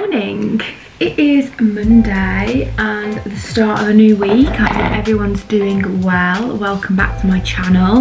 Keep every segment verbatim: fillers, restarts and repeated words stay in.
morning. It is Monday and the start of a new week. I hope everyone's doing well. Welcome back to my channel.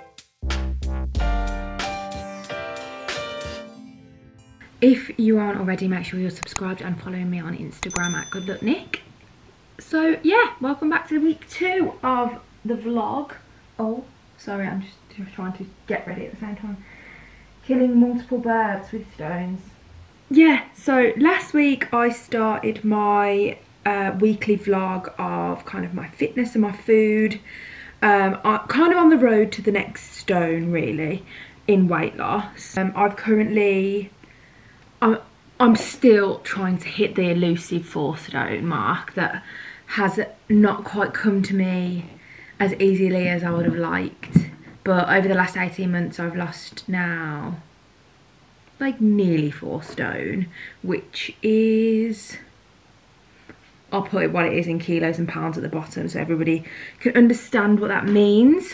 If you aren't already, make sure you're subscribed and following me on Instagram at GoodLuckNic. So yeah, welcome back to week two of the vlog. Oh, sorry, I'm just trying to get ready at the same time. Killing multiple birds with stones. Yeah, so last week I started my uh, weekly vlog of kind of my fitness and my food. Um, I'm kind of on the road to the next stone, really, in weight loss. Um, I've currently, I'm, I'm still trying to hit the elusive four stone mark that has not quite come to me as easily as I would have liked. But over the last eighteen months I've lost now like nearly four stone, which is, I'll put it what it is in kilos and pounds at the bottom so everybody can understand what that means.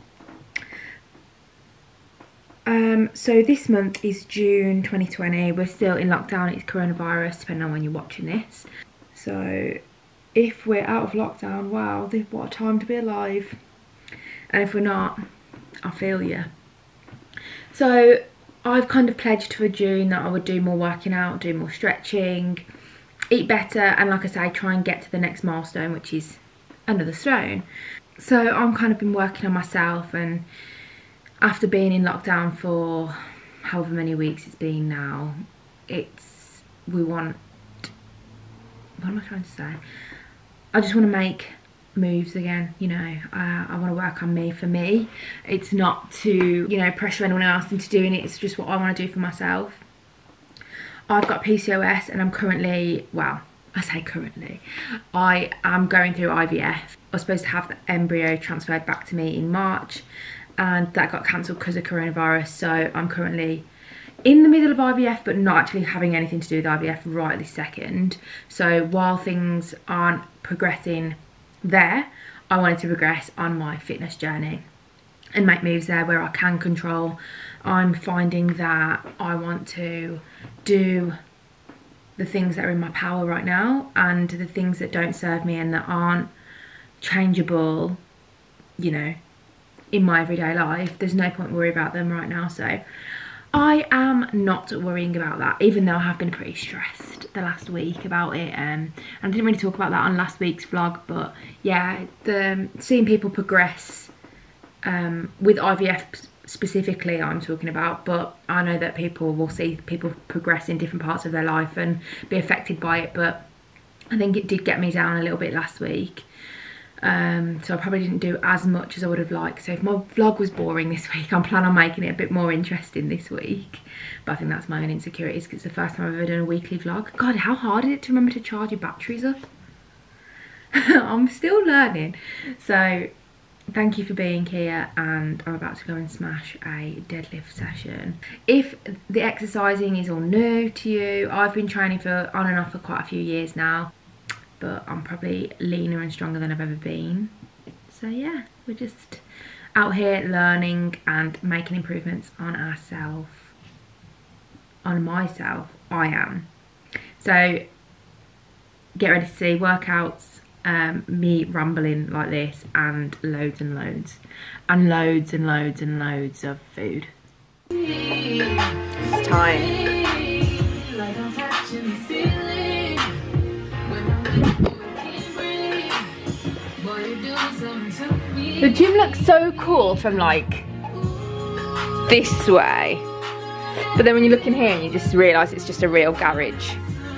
Um, so this month is June twenty twenty. We're still in lockdown. It's coronavirus, depending on when you're watching this. So if we're out of lockdown, wow, what a time to be alive. And if we're not, I feel you. So I've kind of pledged for June that I would do more working out, do more stretching, eat better, and like I say, try and get to the next milestone, which is another stone. So I'm kind of been working on myself, and after being in lockdown for however many weeks it's been now, it's, we want, what am I trying to say? I just want to make moves again, you know. uh, I want to work on me for me. It's not to, you know, pressure anyone else into doing it. It's just what I want to do for myself. I've got P C O S and I'm currently, well, I say currently, I am going through I V F. I was supposed to have the embryo transferred back to me in March and that got cancelled because of coronavirus, so I'm currently in the middle of I V F but not actually having anything to do with I V F right this second. So while things aren't progressing there, I wanted to progress on my fitness journey and make moves there where I can control. I'm finding that I want to do the things that are in my power right now, and the things that don't serve me and that aren't changeable, you know, in my everyday life, there's no point worrying about them right now. So I am not worrying about that, even though I have been pretty stressed the last week about it. Um, and I didn't really talk about that on last week's vlog, but yeah, the seeing people progress um, with I V F specifically I'm talking about, but I know that people will see people progress in different parts of their life and be affected by it, but I think it did get me down a little bit last week. Um, so I probably didn't do as much as I would have liked. So if my vlog was boring this week, I'm planning on making it a bit more interesting this week. But I think that's my own insecurities because it's the first time I've ever done a weekly vlog. God, how hard is it to remember to charge your batteries up? I'm still learning. So thank you for being here, and I'm about to go and smash a deadlift session. If the exercising is all new to you, I've been training for on and off for quite a few years now, but I'm probably leaner and stronger than I've ever been. So yeah, we're just out here learning and making improvements on ourselves. On myself, I am. So get ready to see workouts, um, me rambling like this, and loads and loads, and loads and loads and loads of food. It's time. The gym looks so cool from like this way, but then when you look in here and you just realise it's just a real garage.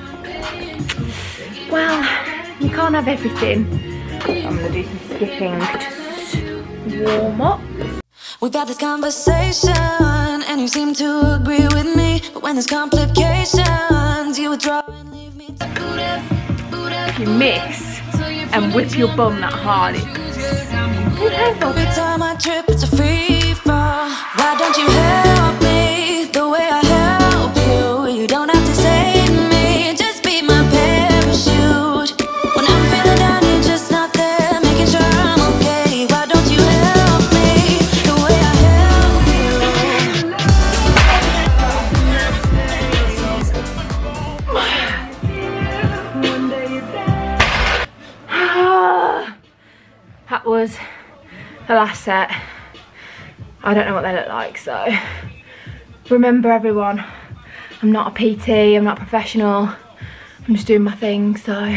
Well, you can't have everything. I'm gonna do some skipping to warm up. We've had this conversation and you seem to agree with me, but when there's complications you withdraw and leave me to boot up, boot up. If you miss and whip your bum that hard, it every time I trip, it's a free fall. Why don't you help me the way I help you? You don't have to save me, just be my parachute. When I'm feeling down, you're just not there, making sure I'm okay. Why don't you help me the way I help you? the last set. I don't know what they look like, so remember everyone, I'm not a P T, I'm not a professional, I'm just doing my thing. So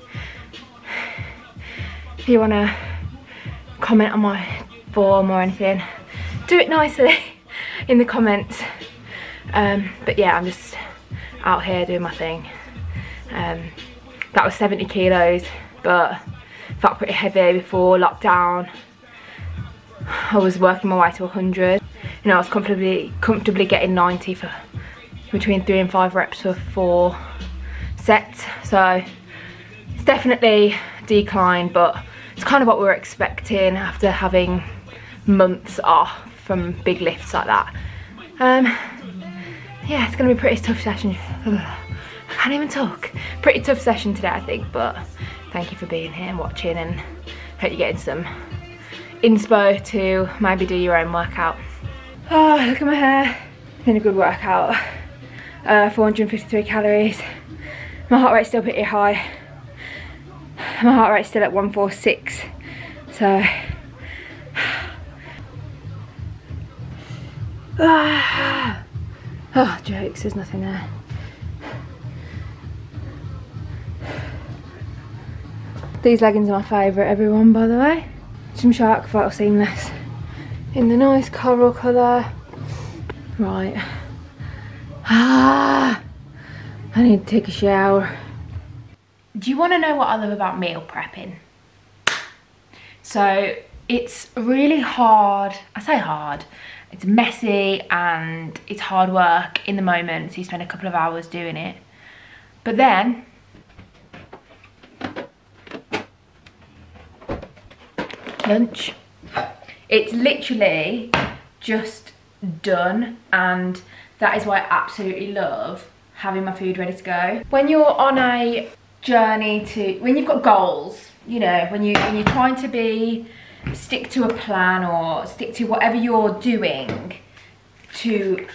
if you want to comment on my form or anything, do it nicely in the comments. Um, but yeah, I'm just out here doing my thing. Um, that was seventy kilos, but felt pretty heavy before lockdown. I was working my way to one hundred. You know, I was comfortably comfortably getting ninety for between three and five reps for four sets. So it's definitely declined, but it's kind of what we were expecting after having months off from big lifts like that. Um, yeah, it's gonna be a pretty tough session. I can't even talk. Pretty tough session today, I think, but thank you for being here and watching, and hope you're getting some inspo to maybe do your own workout. Oh, look at my hair. Been a good workout. Uh, four hundred fifty-three calories. My heart rate's still pretty high. My heart rate's still at one forty-six. So, oh, jokes, there's nothing there. These leggings are my favourite, everyone, by the way. Some shark photo seamless in the nice coral colour. Right. Ah, I need to take a shower. Do you want to know what I love about meal prepping? So it's really hard. I say hard. It's messy and it's hard work in the moment. So you spend a couple of hours doing it. But then lunch, it's literally just done, and that is why I absolutely love having my food ready to go. When you're on a journey to, when you've got goals, you know, when you when you're trying to be stick to a plan or stick to whatever you're doing to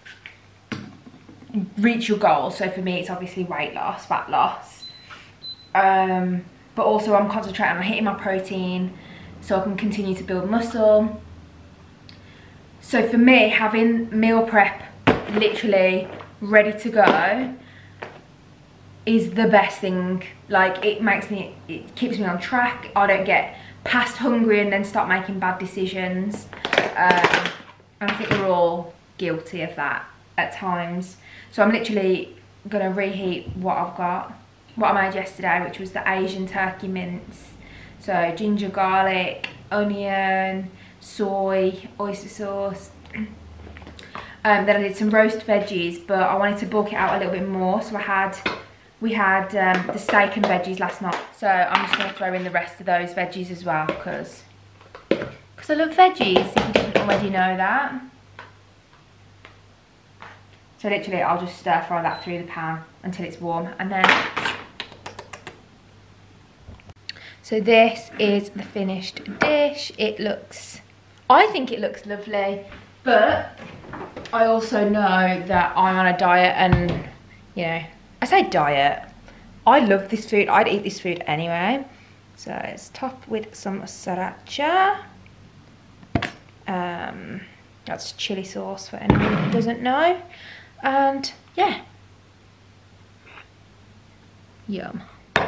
reach your goal. So for me, it's obviously weight loss, fat loss, um, but also I'm concentrating on hitting my protein so I can continue to build muscle. So for me, having meal prep literally ready to go is the best thing. Like, it makes me, it keeps me on track. I don't get past hungry and then start making bad decisions. Um, and I think we're all guilty of that at times. So I'm literally gonna reheat what I've got, what I made yesterday, which was the Asian turkey mince. So ginger, garlic, onion, soy, oyster sauce. Um, then I did some roast veggies, but I wanted to bulk it out a little bit more. So I had, we had um, the steak and veggies last night. So I'm just gonna throw in the rest of those veggies as well, because because I love veggies, if you didn't already know that. So literally I'll just stir fry that through the pan until it's warm, and then so this is the finished dish. It looks, I think it looks lovely, but I also know that I'm on a diet, and, you know, I say diet, I love this food. I'd eat this food anyway. So it's topped with some sriracha. Um, that's chili sauce for anyone who doesn't know. And yeah, yum.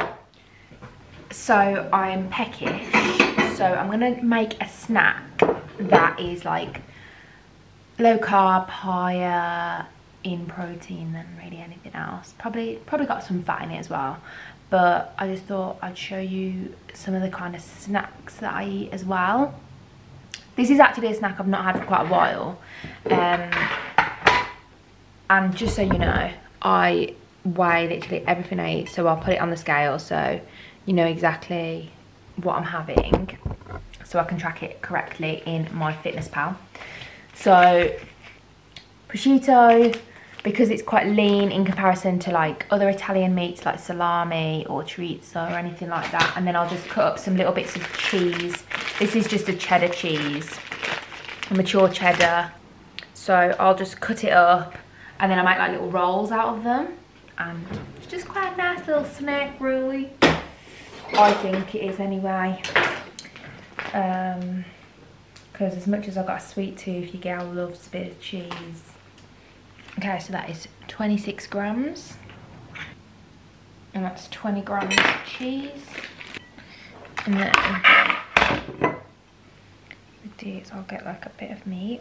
So I'm peckish, so I'm gonna make a snack that is like low carb, higher in protein than really anything else. Probably probably got some fat in it as well, but I just thought I'd show you some of the kind of snacks that I eat as well. This is actually a snack I've not had for quite a while, um, and just so you know, I weigh literally everything I eat, so I'll put it on the scale so you know exactly what I'm having, so I can track it correctly in my fitness pal. So prosciutto, because it's quite lean in comparison to like other Italian meats like salami or chorizo or anything like that. And then I'll just cut up some little bits of cheese. This is just a cheddar cheese, a mature cheddar. So I'll just cut it up and then I make like little rolls out of them. And it's just quite a nice little snack, really. I think it is anyway. Um, because as much as I've got a sweet tooth, your gal loves a bit of cheese. Okay, so that is twenty-six grams. And that's twenty grams of cheese. And then with these, I'll get like a bit of meat.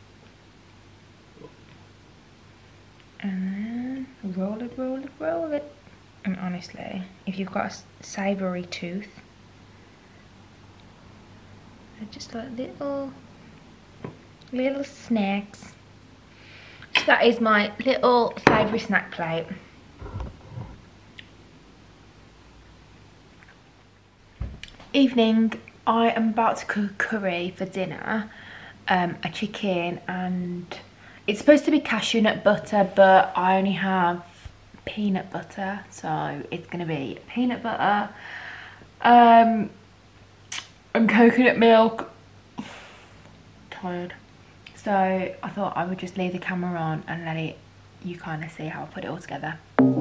And then roll it, roll it, roll it. And honestly, if you've got a savoury tooth, they're just like little, little snacks. So that is my little savoury snack plate. Evening, I am about to cook curry for dinner. Um, a chicken, and it's supposed to be cashew nut butter, but I only have peanut butter, so it's gonna be peanut butter um, and coconut milk. Tired. So I thought I would just leave the camera on and let it, you kind of see how I put it all together.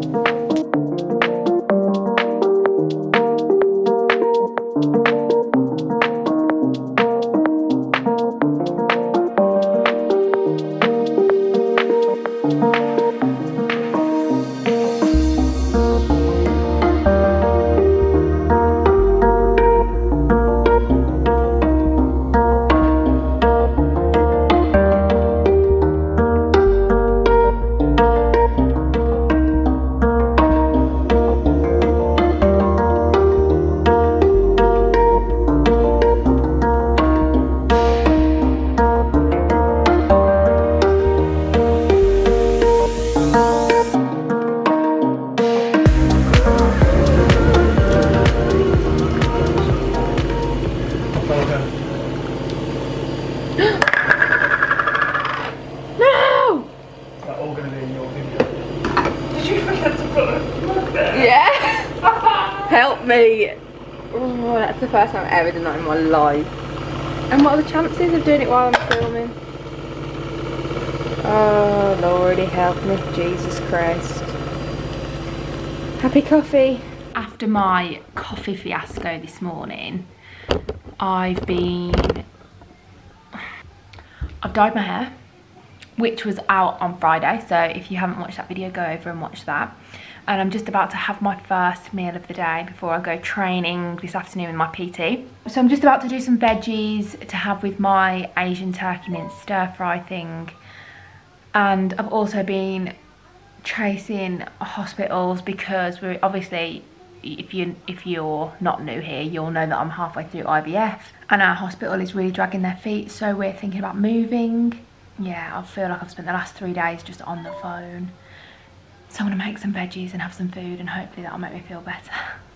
Help me. Oh, that's the first time I've ever done that in my life. And what are the chances of doing it while I'm filming? Oh, Lordy, help me. Jesus Christ. Happy coffee. After my coffee fiasco this morning, I've been... I've dyed my hair, which was out on Friday. So if you haven't watched that video, go over and watch that. And I'm just about to have my first meal of the day before I go training this afternoon with my P T. So I'm just about to do some veggies to have with my Asian turkey mince stir fry thing. And I've also been chasing hospitals because we're obviously, if you if you're not new here, you'll know that I'm halfway through I V F and our hospital is really dragging their feet, so we're thinking about moving. Yeah, I feel like I've spent the last three days just on the phone. So I'm gonna make some veggies and have some food, and hopefully that'll make me feel better.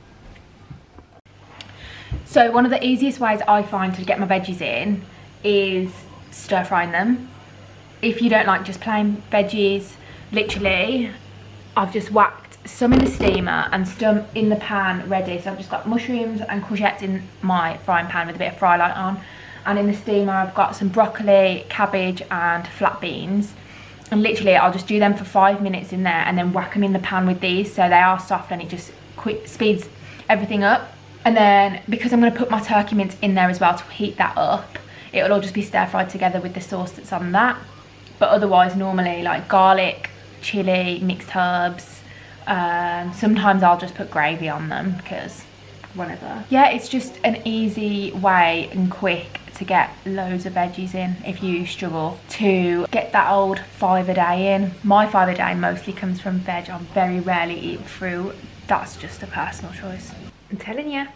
So one of the easiest ways I find to get my veggies in is stir frying them. If you don't like just plain veggies, literally, I've just whacked some in the steamer and some in the pan ready. So I've just got mushrooms and courgettes in my frying pan with a bit of fry light on. And in the steamer I've got some broccoli, cabbage and flat beans. And literally I'll just do them for five minutes in there and then whack them in the pan with these so they are soft, and it just quick speeds everything up. And then because I'm going to put my turkey mince in there as well to heat that up, it'll all just be stir fried together with the sauce that's on that. But otherwise normally like garlic, chilli, mixed herbs, um, sometimes I'll just put gravy on them because whatever. Yeah, it's just an easy way and quick to get loads of veggies in if you struggle to get that old five a day in. My five a day mostly comes from veg. I very rarely eat fruit. That's just a personal choice. I'm telling you.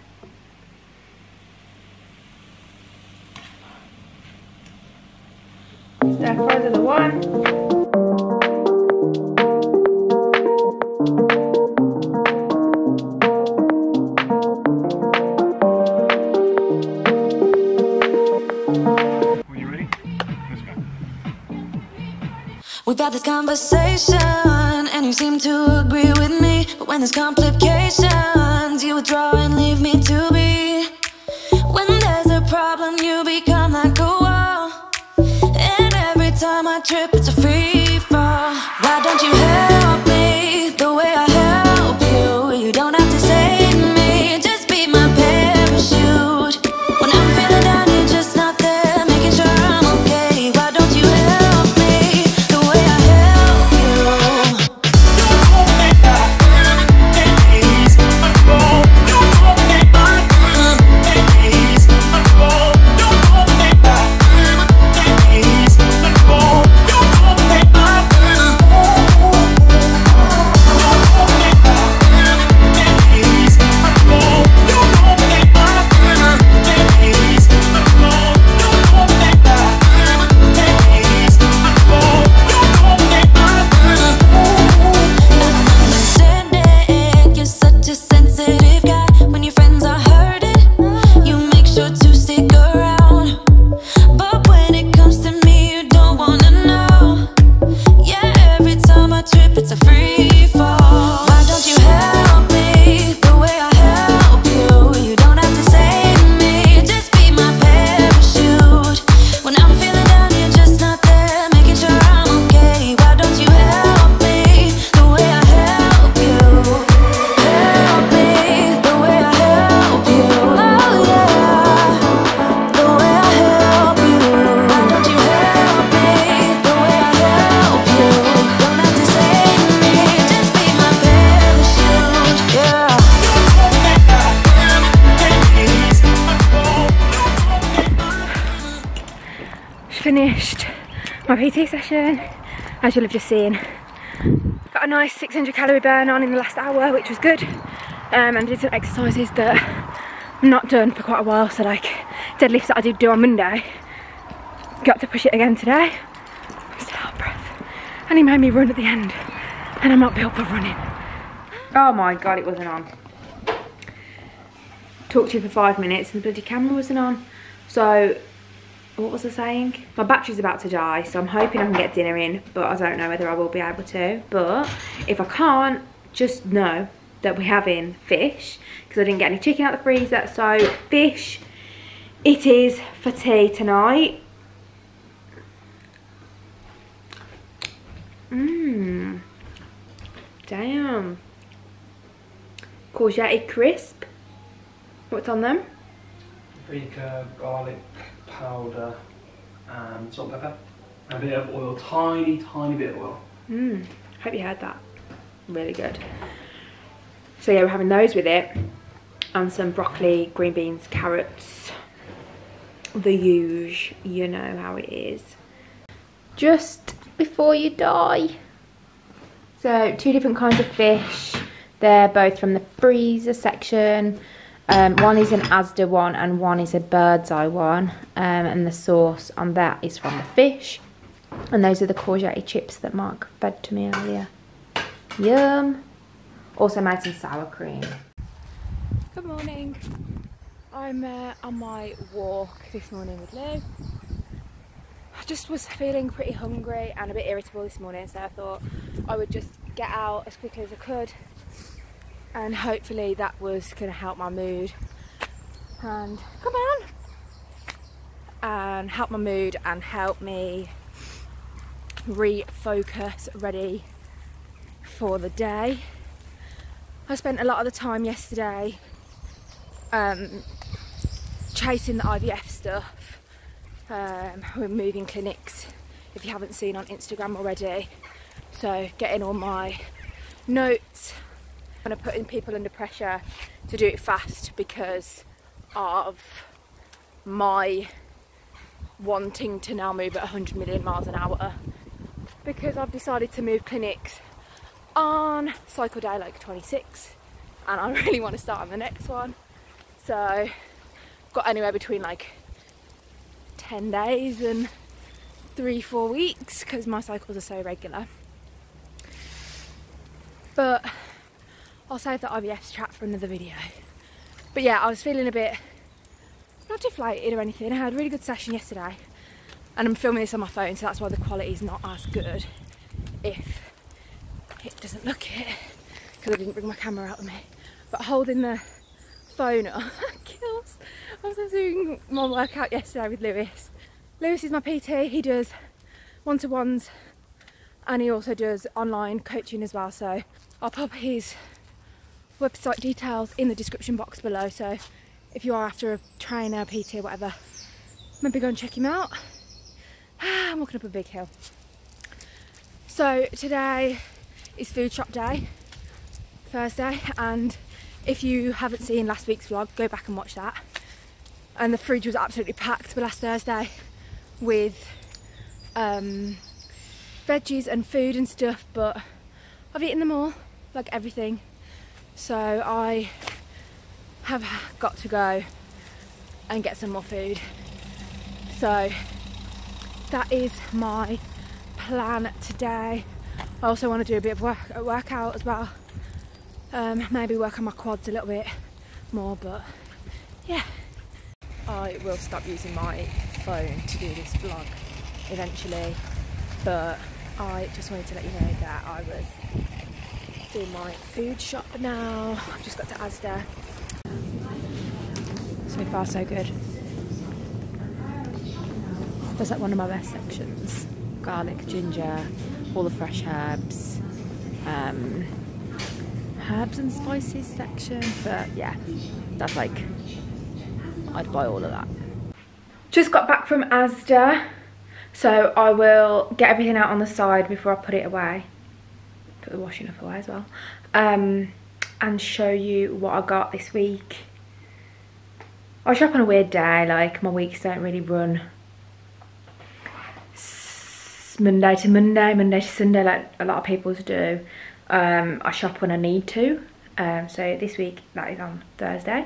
Stir fries are the one. We've had this conversation and you seem to agree with me, but when there's complications you withdraw and leave me to be. When there's a problem you become like a wall, and every time I trip it's a free fall. Why don't you help me the way I help you? You don't have to save me, just be my parachute. When I'm feeling down you're just not there, making sure finished my P T session, as you'll have just seen. Got a nice six hundred calorie burn on in the last hour, which was good. Um, and did some exercises that I'm not done for quite a while. So like deadlifts that I did do on Monday, got to push it again today. I'm still out of breath. And he made me run at the end, and I'm not built for running. Oh my god, it wasn't on. Talked to you for five minutes and the bloody camera wasn't on. So, what was I saying? My battery's about to die, so I'm hoping I can get dinner in, but I don't know whether I will be able to. But if I can't, just know that we're having fish, because I didn't get any chicken out the freezer. So fish it is for tea tonight. Mmm. Damn. Courgette crisp. What's on them? Paprika, garlic powder, and salt and pepper. A bit of oil, tiny, tiny bit of oil. Mmm. Hope you heard that. Really good. So yeah, we're having those with it, and some broccoli, green beans, carrots. The huge, you know how it is. Just before you die. So two different kinds of fish. They're both from the freezer section. Um, one is an Asda one and one is a bird's eye one. Um, and the sauce on that is from the fish. And those are the courgette chips that Mark fed to me earlier. Yum. Also made some sour cream. Good morning. I'm uh, on my walk this morning with Lou. I just was feeling pretty hungry and a bit irritable this morning, so I thought I would just get out as quickly as I could, and hopefully that was going to help my mood and come on and help my mood and help me refocus, ready for the day. I spent a lot of the time yesterday um, chasing the I V F stuff. Um, we're moving clinics, if you haven't seen on Instagram already. So getting all my notes, kind of putting people under pressure to do it fast because of my wanting to now move at one hundred million miles an hour, because I've decided to move clinics on cycle day like twenty-six, and I really want to start on the next one. So I've got anywhere between like ten days and three four weeks because my cycles are so regular. But I'll save the I V F chat for another video. But yeah, I was feeling a bit not deflated or anything. I had a really good session yesterday, and I'm filming this on my phone, so that's why the quality is not as good if it doesn't look it, because I didn't bring my camera out with me. But holding the phone up kills. I was doing my workout yesterday with Lewis. Lewis is my P T. He does one-to-ones and he also does online coaching as well, so I'll pop his website details in the description box below, so if you are after a trainer, P T or whatever, maybe go and check him out. I'm walking up a big hill. So today is food shop day, Thursday, and if you haven't seen last week's vlog, go back and watch that. And the fridge was absolutely packed for last Thursday with um, veggies and food and stuff, but I've eaten them all, like everything. So I have got to go and get some more food. So that is my plan today. I also want to do a bit of work, a workout as well. Um, maybe work on my quads a little bit more, but yeah. I will stop using my phone to do this vlog eventually, but I just wanted to let you know that I was doing my food shop now. I've just got to Asda. So far so good. That's like one of my best sections. Garlic, ginger, all the fresh herbs. Um, herbs and spices section, but yeah, that's like, I'd buy all of that. Just got back from Asda, so I will get everything out on the side before I put it away. Put the washing up away as well. Um, and show you what I got this week. I shop on a weird day, like my weeks don't really run Monday to Monday, Monday to Sunday, like a lot of people do. Um, I shop when I need to. Um, so this week that is on Thursday.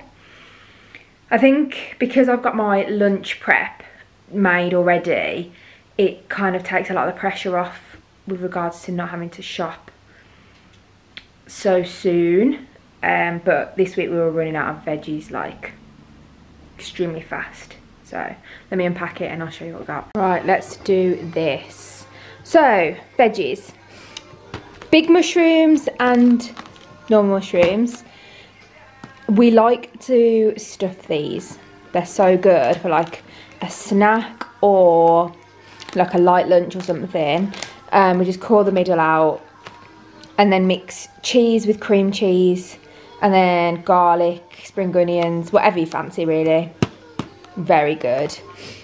I think because I've got my lunch prep made already, it kind of takes a lot of the pressure off with regards to not having to shop so soon. Um, but this week we were running out of veggies like extremely fast. So let me unpack it and I'll show you what we got. Right, let's do this. So veggies, big mushrooms and normal mushrooms. We like to stuff these. They're so good for like a snack or like a light lunch or something. Um, we just core the middle out and then mix cheese with cream cheese and then garlic, spring onions, whatever you fancy really. Very good.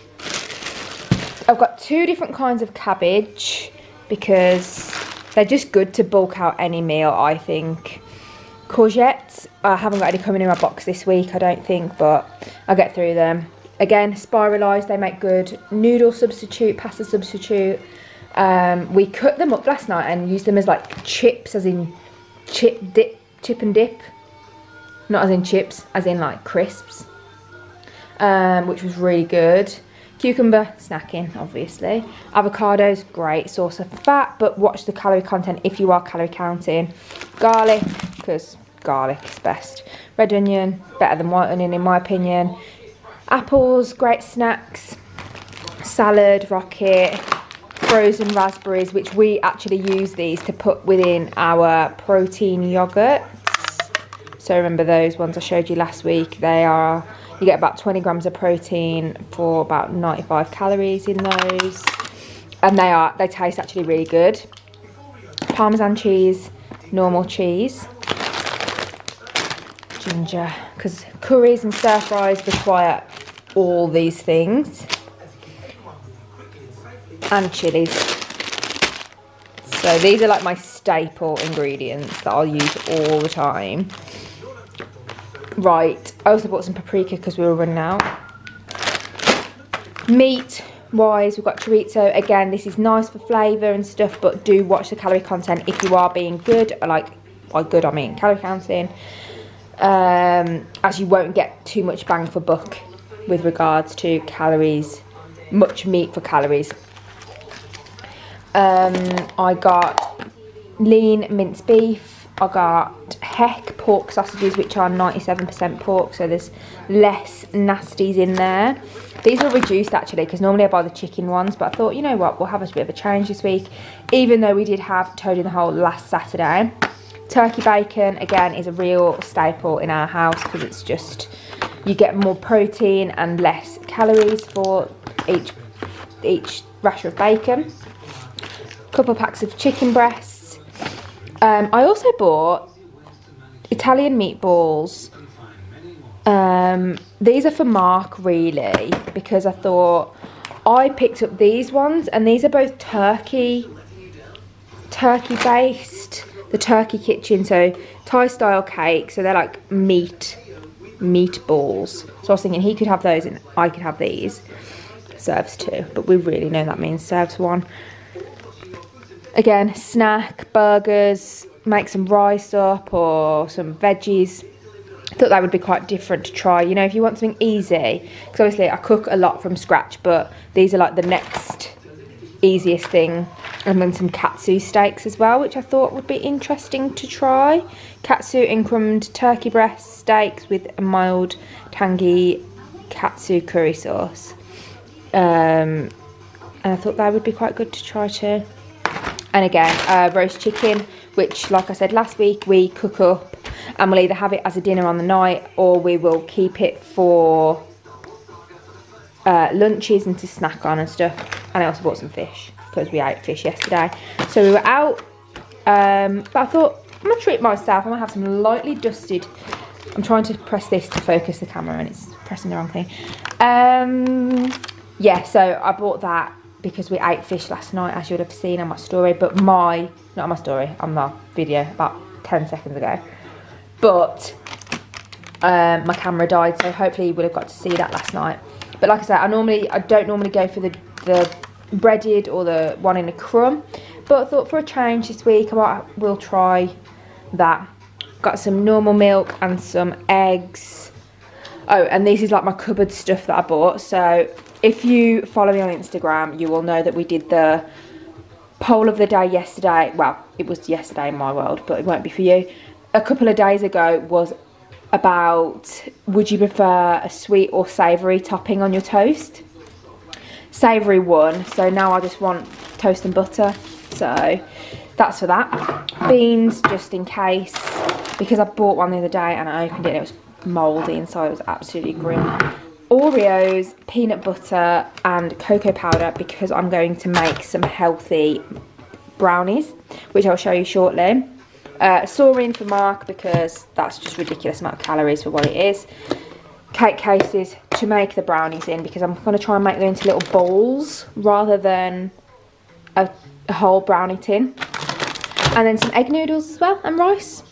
I've got two different kinds of cabbage because they're just good to bulk out any meal, I think. Courgettes, I haven't got any coming in my box this week, I don't think, but I'll get through them. Again, spiralised, they make good noodle substitute, pasta substitute. Um, we cut them up last night and used them as like chips, as in chip dip, chip and dip. Not as in chips, as in like crisps. Um, which was really good. Cucumber, snacking, obviously. Avocados, great source of fat, but watch the calorie content if you are calorie counting. Garlic, because garlic is best. Red onion, better than white onion in my opinion. Apples, great snacks. Salad, rocket. Frozen raspberries, which we actually use these to put within our protein yogurts. So remember those ones I showed you last week. They are, you get about twenty grams of protein for about ninety-five calories in those. And they are, they taste actually really good. Parmesan cheese, normal cheese. Ginger, because curries and stir fries require all these things. And chilies. So these are like my staple ingredients that I'll use all the time. Right, I also bought some paprika because we were running out. Meat wise, we've got chorizo. Again, this is nice for flavour and stuff, but do watch the calorie content if you are being good. Like, by good I mean calorie counting. Um, as you won't get too much bang for buck with regards to calories, much meat for calories. Um, I got lean minced beef. I got heck pork sausages, which are ninety-seven percent pork, so there's less nasties in there. These were reduced actually, because normally I buy the chicken ones, but I thought, you know what, we'll have a bit of a change this week, even though we did have toad in the hole last Saturday. Turkey bacon, again, is a real staple in our house, because it's just, you get more protein and less calories for each, each rasher of bacon. Couple packs of chicken breasts. Um, I also bought Italian meatballs. Um, these are for Mark really, because I thought, I picked up these ones and these are both turkey, turkey based. The Turkey Kitchen, so Thai style cake, so they're like meat, meatballs. So I was thinking he could have those and I could have these. Serves two, but we really know that means serves one. Again, snack, burgers, make some rice up or some veggies. I thought that would be quite different to try, you know, if you want something easy. Because obviously I cook a lot from scratch, but these are like the next easiest thing. And then some katsu steaks as well, which I thought would be interesting to try. Katsu and crumbed turkey breast steaks with a mild, tangy katsu curry sauce. Um, and I thought that would be quite good to try too. And again, uh, roast chicken, which, like I said last week, we cook up and we'll either have it as a dinner on the night or we will keep it for uh, lunches and to snack on and stuff. And I also bought some fish because we ate fish yesterday. So we were out, um, but I thought, I'm going to treat myself. I'm going to have some lightly dusted. I'm trying to press this to focus the camera and it's pressing the wrong thing. Um, yeah, so I bought that because we ate fish last night, as you would have seen on my story. But my, not on my story, on my video about ten seconds ago. But um, my camera died, so hopefully you would have got to see that last night. But like I said, I normally, I don't normally go for the, the breaded or the one in a crumb. But I thought for a change this week, I might, will try that. Got some normal milk and some eggs. Oh, and this is like my cupboard stuff that I bought. So if you follow me on Instagram, you will know that we did the poll of the day yesterday. Well, it was yesterday in my world, but it won't be for you. A couple of days ago was about, would you prefer a sweet or savoury topping on your toast? Savoury won, so now I just want toast and butter. So that's for that. Beans, just in case, because I bought one the other day and I opened it and it was mouldy inside. It was absolutely grim. Oreos, peanut butter and cocoa powder, because I'm going to make some healthy brownies, which I'll show you shortly. Uh, Saurine for Mark, because that's just ridiculous amount of calories for what it is. Cake cases to make the brownies in, because I'm going to try and make them into little balls rather than a, a whole brownie tin. And then some egg noodles as well, and rice.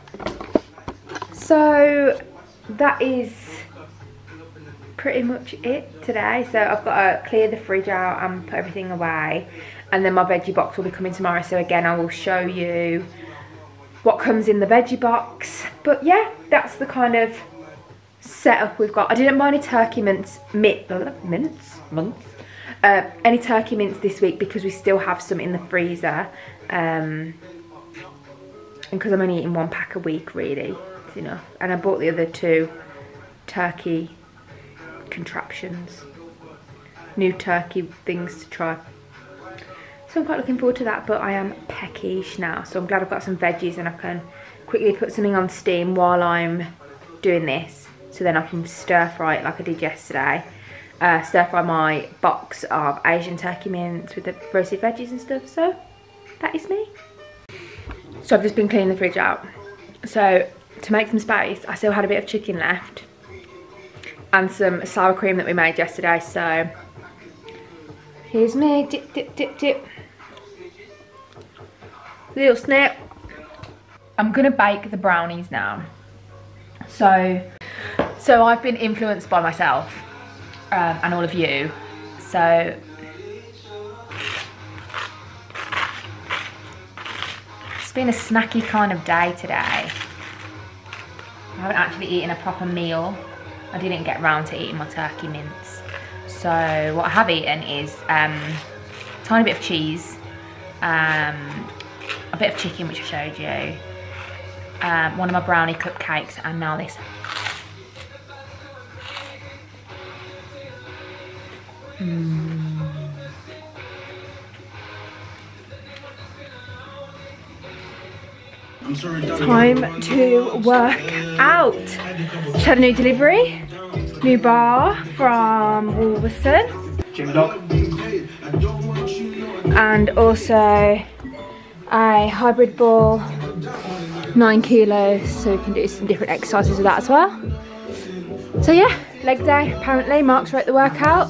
So that is pretty much it today. So I've got to clear the fridge out and put everything away, and then my veggie box will be coming tomorrow. So again, I will show you what comes in the veggie box. But yeah, that's the kind of setup we've got. I didn't buy any turkey mince, mint, mince, months, uh, any turkey mince this week because we still have some in the freezer, um, and because I'm only eating one pack a week, really, it's enough. And I bought the other two turkey contraptions, new turkey things to try. So I'm quite looking forward to that, but I am peckish now, so I'm glad I've got some veggies and I can quickly put something on steam while I'm doing this, so then I can stir fry it like I did yesterday. Uh, stir fry my box of Asian turkey mince with the roasted veggies and stuff. So that is me. So I've just been cleaning the fridge out. So to make some space, I still had a bit of chicken left and some sour cream that we made yesterday. So here's me, dip, dip, dip, dip. Little snip. I'm gonna bake the brownies now. So, so I've been influenced by myself um, and all of you. So it's been a snacky kind of day today. I haven't actually eaten a proper meal. I didn't get round to eating my turkey mince. So what I have eaten is um, a tiny bit of cheese, um, a bit of chicken, which I showed you, um, one of my brownie cupcakes, and now this. Mm. Time to work out. Just had a new delivery, new bar from Wolverton. Gym dog. And also a hybrid ball, nine kilos, so we can do some different exercises with that as well. So yeah, leg day. Apparently Mark's wrote the workout.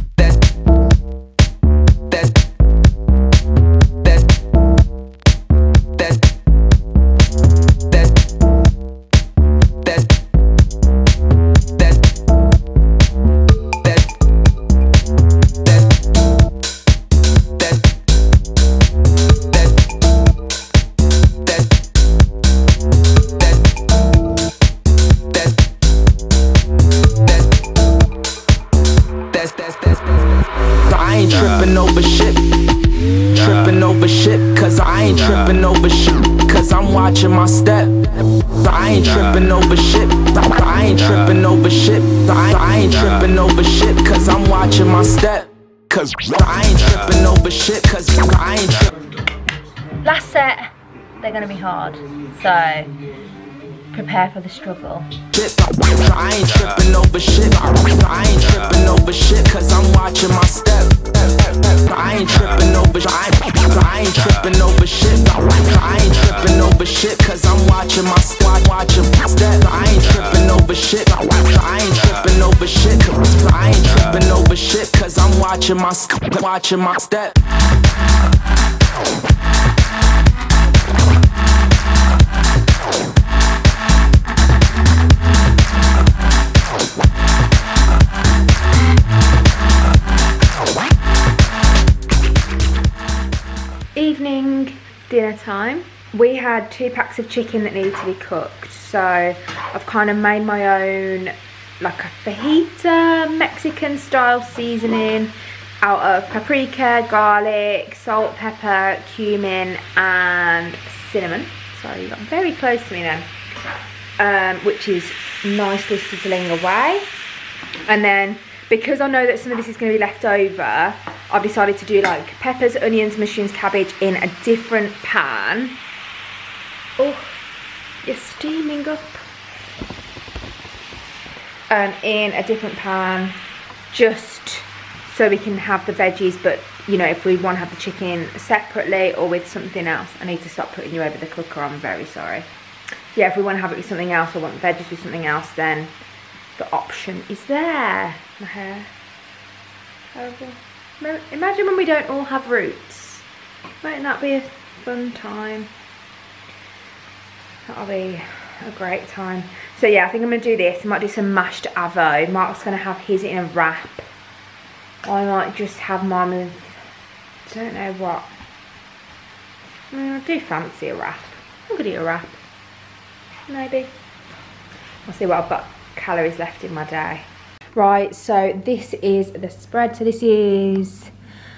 Watching my step, I ain't tripping over shit. I ain't tripping over shit. I ain't tripping over shit, cause I'm watching my step. Cause I ain't tripping over shit, cause I ain't tripping. Last set, they're gonna be hard, so prepare for the struggle. I ain't tripping over shit. I ain't tripping over shit, cause I'm watching my step. I ain't tripping over shit. I ain't tripping over shit. I ain't tripping over shit, cause I'm watching my step. Watching my step. I ain't tripping over shit. I ain't tripping over shit. I ain't tripping over shit, cause I'm watching my watching my step. dinner time. We had two packs of chicken that needed to be cooked, so I've kind of made my own, like a fajita Mexican style seasoning out of paprika, garlic, salt, pepper, cumin and cinnamon. So you got very close to me then. Um, which is nicely sizzling away. And then because I know that some of this is going to be left over, I've decided to do like peppers, onions, mushrooms, cabbage in a different pan. Oh, you're steaming up. Um, in a different pan, just so we can have the veggies, but you know, if we want to have the chicken separately or with something else. I need to stop putting you over the cooker, I'm very sorry. Yeah, if we want to have it with something else or want the veggies with something else, then the option is there. My hair. Terrible. Imagine when we don't all have roots. Won't that be a fun time? That'll be a great time. So yeah, I think I'm going to do this. I might do some mashed avo. Mark's going to have his in a wrap. I might just have mine with, I don't know what. I mean, I do fancy a wrap. I'm going to do a wrap. Maybe. I'll see what I've got calories left in my day. Right, so this is the spread. So this is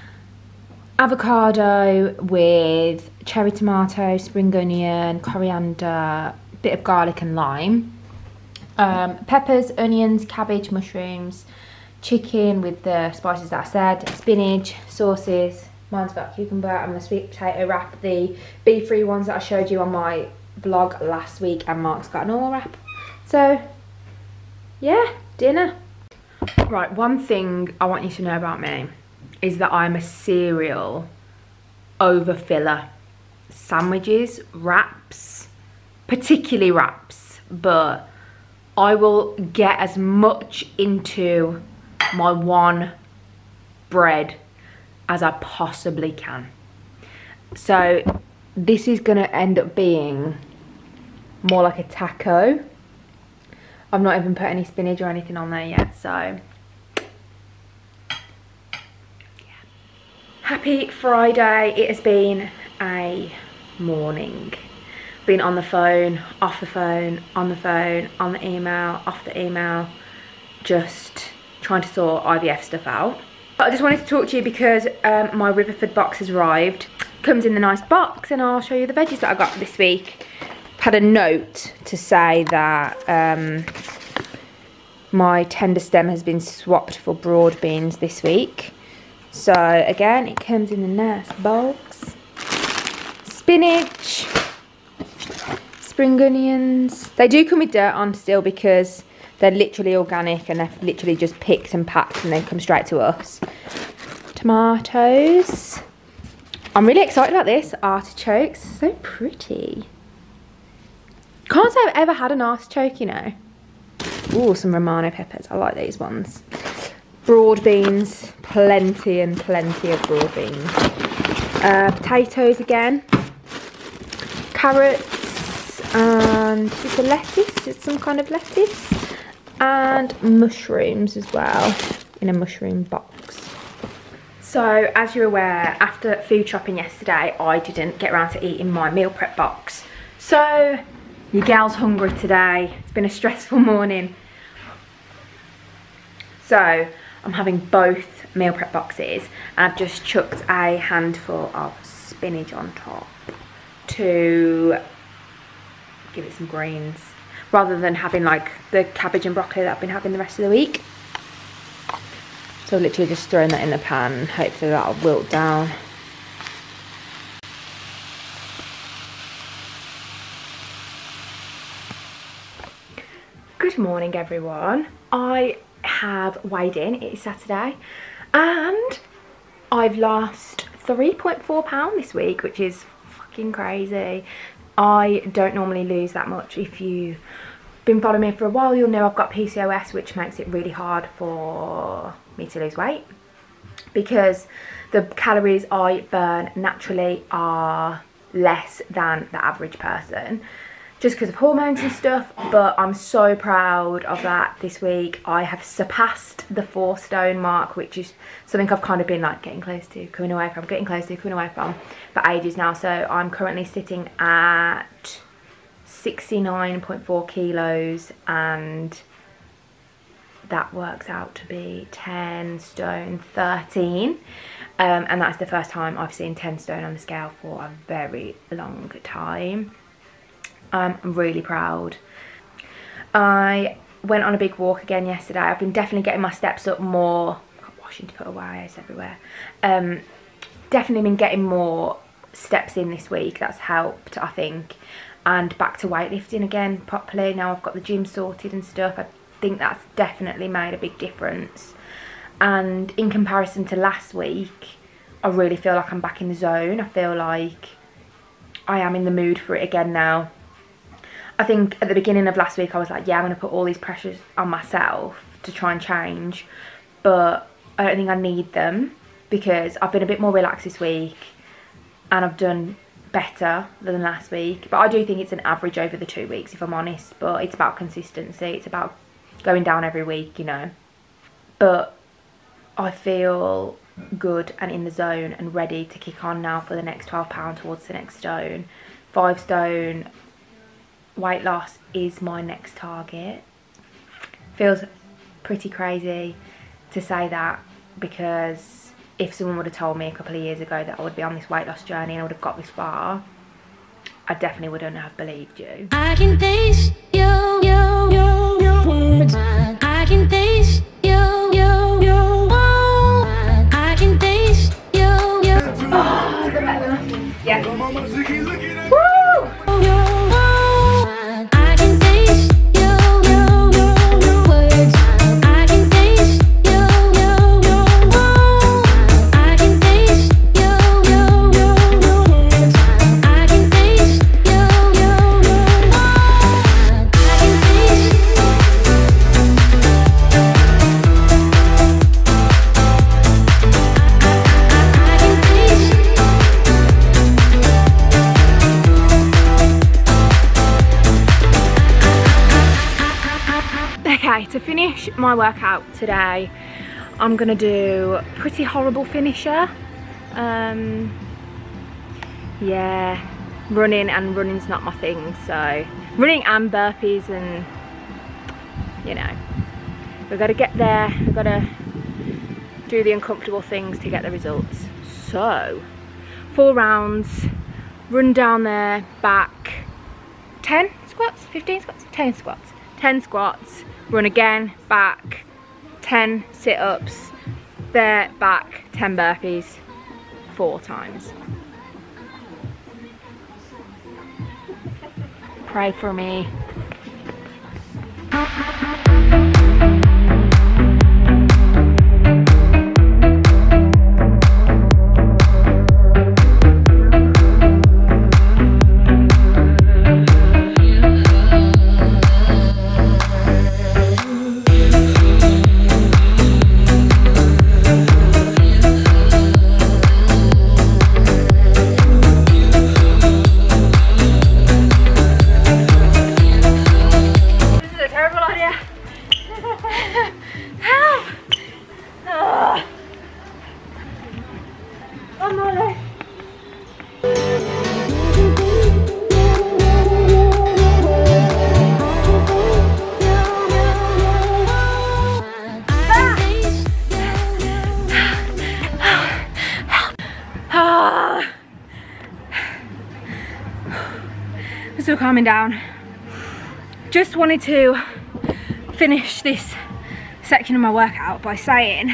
avocado with cherry tomato, spring onion, coriander, bit of garlic and lime. Um, peppers, onions, cabbage, mushrooms, chicken with the spices that I said, spinach, sauces. Mine's got cucumber and the sweet potato wrap, the beef-free ones that I showed you on my vlog last week, and Mark's got a normal wrap. So yeah, dinner. Right, one thing I want you to know about me is that I'm a cereal overfiller. Sandwiches, wraps, particularly wraps, but I will get as much into my one bread as I possibly can. So this is gonna end up being more like a taco. I've not even put any spinach or anything on there yet, so yeah. Happy Friday. It has been a morning. Been on the phone, off the phone, on the phone, on the email, off the email, just trying to sort I V F stuff out. But I just wanted to talk to you because um, my Riverford box has arrived. Comes in the nice box, and I'll show you the veggies that I got this week. Had a note to say that um, my tender stem has been swapped for broad beans this week. So again, it comes in the nice box. Spinach, spring onions. They do come with dirt on still because they're literally organic and they're literally just picked and packed and they come straight to us. Tomatoes. I'm really excited about this. Artichokes, so pretty. Can't say I've ever had an artichoke, you know. Ooh, some Romano peppers. I like these ones. Broad beans. Plenty and plenty of broad beans. Uh, potatoes again. Carrots. And is it lettuce? It's some kind of lettuce. And mushrooms as well. In a mushroom box. So, as you're aware, after food shopping yesterday, I didn't get around to eating my meal prep box. So, your gal's hungry today. It's been a stressful morning. So, I'm having both meal prep boxes, and I've just chucked a handful of spinach on top to give it some greens, rather than having like the cabbage and broccoli that I've been having the rest of the week. So, literally just throwing that in the pan, and hopefully that'll wilt down. Good morning, everyone. I have weighed in. It is Saturday and I've lost three point four pounds this week, which is fucking crazy. I don't normally lose that much. If you've been following me for a while, you'll know I've got P C O S, which makes it really hard for me to lose weight because the calories I burn naturally are less than the average person. just because of hormones and stuff, but I'm so proud of that this week. I have surpassed the four stone mark, which is something I've kind of been like getting close to, coming away from, getting close to, coming away from for ages now. So I'm currently sitting at sixty-nine point four kilos, and that works out to be ten stone thirteen. Um, and that's the first time I've seen ten stone on the scale for a very long time. Um, I'm really proud. I went on a big walk again yesterday. I've been definitely getting my steps up more. I've got washing to put away, it's everywhere. Um, definitely been getting more steps in this week. That's helped, I think. And back to weightlifting again properly. Now I've got the gym sorted and stuff. I think that's definitely made a big difference. And in comparison to last week, I really feel like I'm back in the zone. I feel like I am in the mood for it again now. I think at the beginning of last week I was like, yeah, I'm going to put all these pressures on myself to try and change, but I don't think I need them because I've been a bit more relaxed this week and I've done better than last week. But I do think it's an average over the two weeks if I'm honest, but it's about consistency. It's about going down every week, you know. But I feel good and in the zone and ready to kick on now for the next twelve pounds towards the next stone. Five stone weight loss is my next target. Feels pretty crazy to say that, because if someone would have told me a couple of years ago that I would be on this weight loss journey and I would have got this far, I definitely wouldn't have believed you. I can taste you, you, you, you words. I can taste you, you, you. I can taste you, you. Oh, is that better? Yeah. Woo! I can taste you, you, you, you words. I can taste you, you, you. I can taste you, you, you, you words. I can taste you, you, you. I can Okay, to finish my workout today, I'm gonna do pretty horrible finisher. Um, yeah, running and running's not my thing, so running and burpees, and you know, we've got to get there, we've got to do the uncomfortable things to get the results. So, four rounds, run down there, back, ten squats, fifteen squats, ten squats, ten squats, run again, back, ten sit-ups, there, back, ten burpees, four times. Pray for me. Still calming down. Just wanted to finish this section of my workout by saying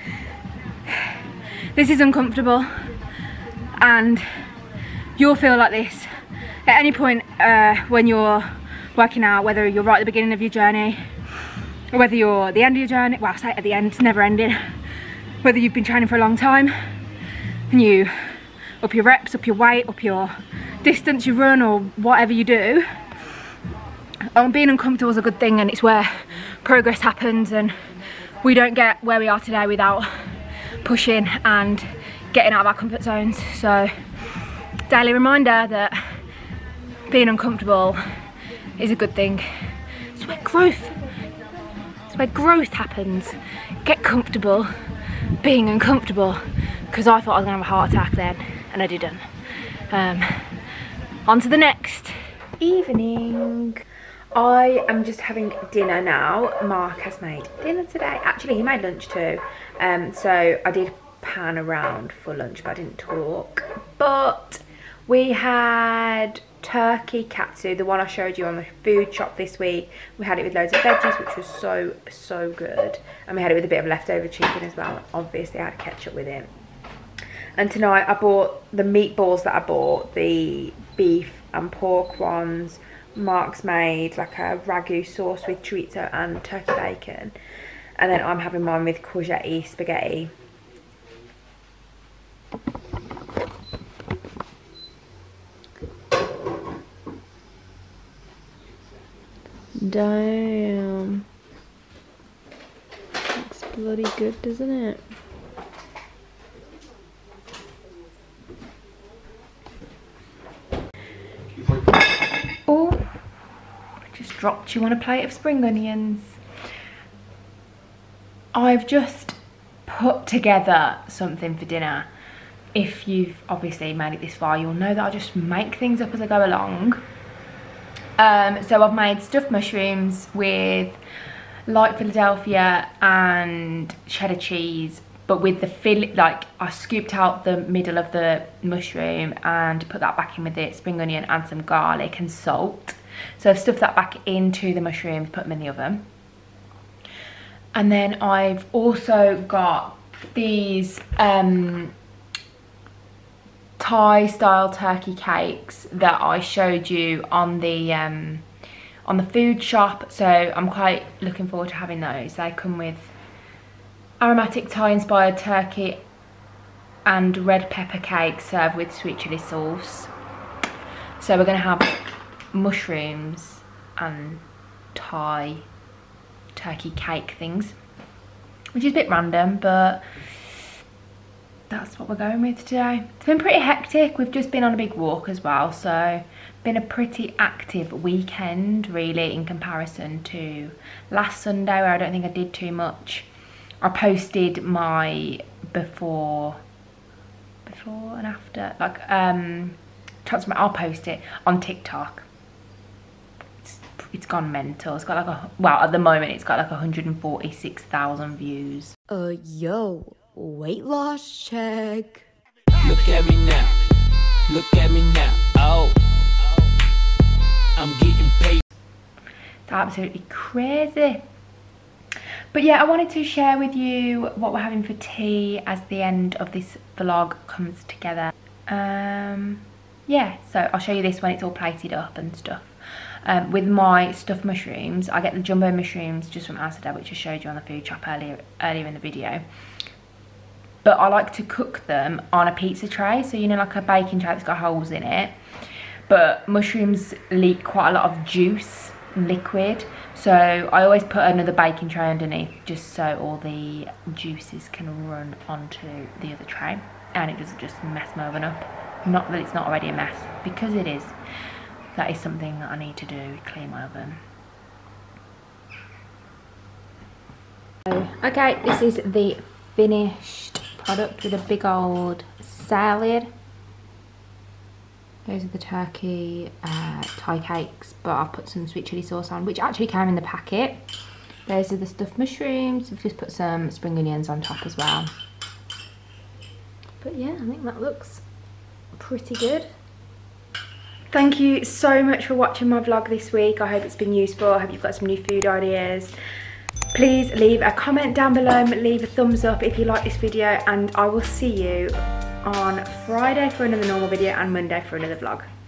this is uncomfortable, and you'll feel like this at any point uh, when you're working out, whether you're right at the beginning of your journey or whether you're at the end of your journey. Well, I say at the end, it's never ending. Whether you've been training for a long time and you up your reps, up your weight, up your distance you run, or whatever you do, um, being uncomfortable is a good thing, and it's where progress happens, and we don't get where we are today without pushing and getting out of our comfort zones. So daily reminder that being uncomfortable is a good thing. It's where growth, it's where growth happens. Get comfortable being uncomfortable, because I thought I was gonna have a heart attack then, and I didn't. Um, on to the next evening. I am just having dinner now. Mark has made dinner today. Actually, he made lunch too. Um, so I did pan around for lunch, but I didn't talk. But we had turkey katsu, the one I showed you on the food shop this week. We had it with loads of veggies, which was so, so good. And we had it with a bit of leftover chicken as well. Obviously, I had ketchup with it. And tonight I bought the meatballs that I bought, the beef and pork ones. Mark's made like a ragu sauce with chorizo and turkey bacon. And then I'm having mine with courgette spaghetti. Damn. Looks bloody good, doesn't it? Oh, I just dropped you on a plate of spring onions. I've just put together something for dinner. If you've obviously made it this far, you'll know that I just make things up as I go along. Um, so I've made stuffed mushrooms with light Philadelphia and cheddar cheese, but with the fill, like I scooped out the middle of the mushroom and put that back in with it, spring onion and some garlic and salt. So I've stuffed that back into the mushrooms, put them in the oven. And then I've also got these um, Thai style turkey cakes that I showed you on the um, on the food shop. So I'm quite looking forward to having those. They come with aromatic Thai inspired turkey and red pepper cake served with sweet chilli sauce. So we're going to have mushrooms and Thai turkey cake things, which is a bit random, but that's what we're going with today. It's been pretty hectic. We've just been on a big walk as well, so been a pretty active weekend really in comparison to last Sunday where I don't think I did too much. I posted my before before and after, like um I'll post it on TikTok. It's, it's gone mental. It's got like a, well at the moment it's got like one hundred forty-six thousand views. Uh, yo, weight loss check. Look at me now. Look at me now. Oh, I'm getting paid. It's absolutely crazy. But yeah, I wanted to share with you what we're having for tea as the end of this vlog comes together. Um, yeah, so I'll show you this when it's all plated up and stuff. Um, with my stuffed mushrooms, I get the jumbo mushrooms just from Asda, which I showed you on the food shop earlier, earlier in the video. But I like to cook them on a pizza tray, so you know, like a baking tray that's got holes in it. But mushrooms leak quite a lot of juice and liquid, so I always put another baking tray underneath just so all the juices can run onto the other tray and it doesn't just mess my oven up. Not that it's not already a mess, because it is. That is something that I need to do, clean my oven. Okay, this is the finished product with a big old salad. Those are the turkey uh, Thai cakes, but I've put some sweet chilli sauce on, which actually came in the packet. Those are the stuffed mushrooms. I've just put some spring onions on top as well. But yeah, I think that looks pretty good. Thank you so much for watching my vlog this week. I hope it's been useful. I hope you've got some new food ideas. Please leave a comment down below and leave a thumbs up if you like this video, and I will see you on Friday for another normal video and Monday for another vlog.